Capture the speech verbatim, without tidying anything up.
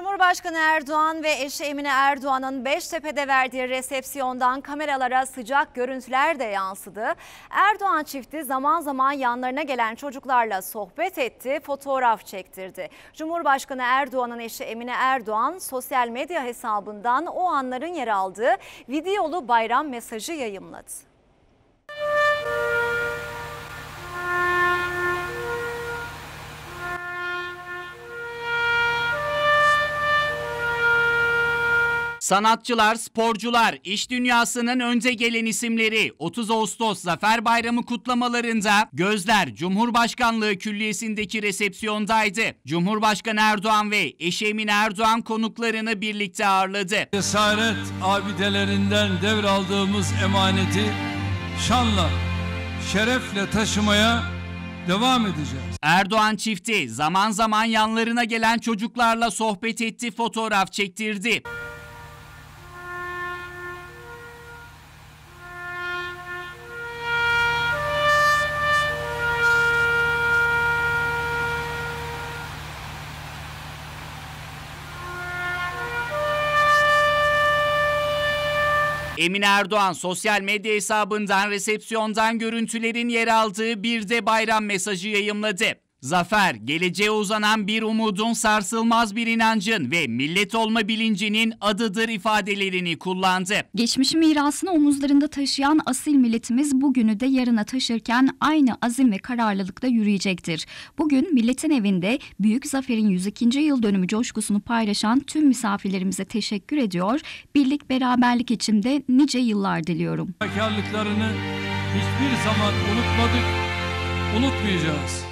Cumhurbaşkanı Erdoğan ve eşi Emine Erdoğan'ın Beştepe'de verdiği resepsiyondan kameralara sıcak görüntüler de yansıdı. Erdoğan çifti zaman zaman yanlarına gelen çocuklarla sohbet etti, fotoğraf çektirdi. Cumhurbaşkanı Erdoğan'ın eşi Emine Erdoğan sosyal medya hesabından o anların yer aldığı videolu bayram mesajı yayımladı. Sanatçılar, sporcular, iş dünyasının önde gelen isimleri otuz Ağustos Zafer Bayramı kutlamalarında gözler Cumhurbaşkanlığı Külliyesi'ndeki resepsiyondaydı. Cumhurbaşkanı Erdoğan ve eşi Emine Erdoğan konuklarını birlikte ağırladı. Cesaret abidelerinden devraldığımız emaneti şanla, şerefle taşımaya devam edeceğiz. Erdoğan çifti zaman zaman yanlarına gelen çocuklarla sohbet etti, fotoğraf çektirdi. Emine Erdoğan sosyal medya hesabından resepsiyondan görüntülerin yer aldığı bir de bayram mesajı yayımladı. Zafer, geleceğe uzanan bir umudun, sarsılmaz bir inancın ve millet olma bilincinin adıdır ifadelerini kullandı. Geçmiş mirasını omuzlarında taşıyan asil milletimiz bugünü de yarına taşırken aynı azim ve kararlılıkla yürüyecektir. Bugün milletin evinde büyük zaferin yüz ikinci yıl dönümü coşkusunu paylaşan tüm misafirlerimize teşekkür ediyor. Birlik beraberlik içinde nice yıllar diliyorum. Fedakarlıklarını hiçbir zaman unutmadık, unutmayacağız.